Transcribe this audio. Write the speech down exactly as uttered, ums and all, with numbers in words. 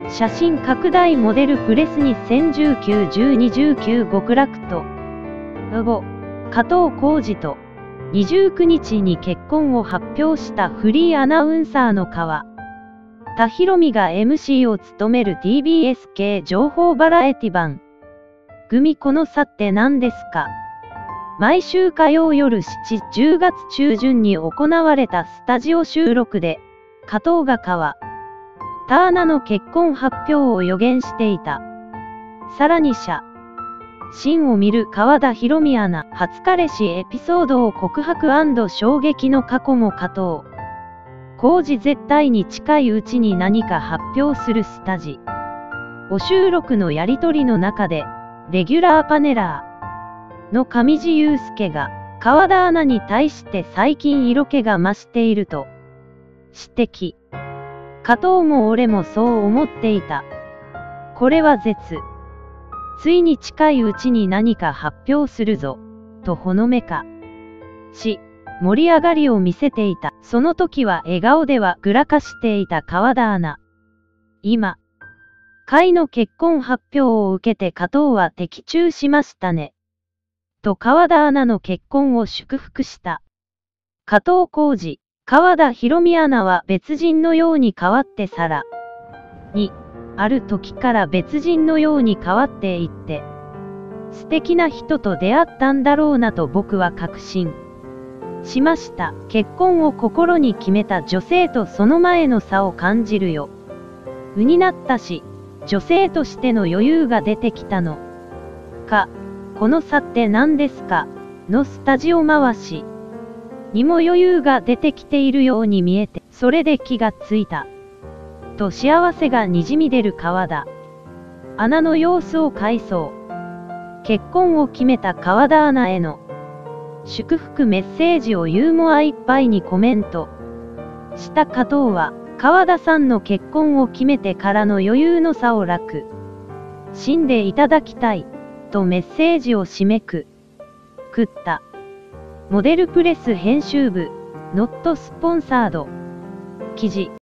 写真拡大モデルプレスにせんじゅうきゅう、じゅうに、じゅうきゅう極楽と、ご、加藤浩次と、にじゅうくにちに結婚を発表したフリーアナウンサーの川田裕美が エムシー を務める ティービーエス 系情報バラエティ番組この差って何ですか？毎週火曜夜しち、じゅうがつ中旬に行われたスタジオ収録で、加藤が川田アナの結婚発表を予言していた。さらに写真を見る川田裕美アナ、初彼氏エピソードを告白&衝撃の過去も加藤浩次絶対に近いうちに何か発表するスタジオ収録のやりとりの中で、レギュラーパネラーの上地雄介が川田アナに対して最近色気が増していると指摘。加藤も俺もそう思っていた。これは絶。ついに近いうちに何か発表するぞ、とほのめかし、盛り上がりを見せていた。その時は笑顔ではぐらかしていた川田アナ。今、回の結婚発表を受けて加藤は的中しましたね。と川田アナの結婚を祝福した。加藤浩次、川田裕美アナは別人のように変わってさらに、ある時から別人のように変わっていって、素敵な人と出会ったんだろうなと僕は確信しました。結婚を心に決めた女性とその前の差を感じるようになったし、女性としての余裕が出てきたのか。この差って何ですかのスタジオ回しにも余裕が出てきているように見えて、それで気がついた。と幸せがにじみ出る川田アナの様子を回想。結婚を決めた川田アナへの祝福メッセージをユーモアいっぱいにコメントした加藤は、川田さんの結婚を決めてからの余裕の差を楽しんでいただきたいとメッセージを締めくくった。モデルプレス編集部ノットスポンサード記事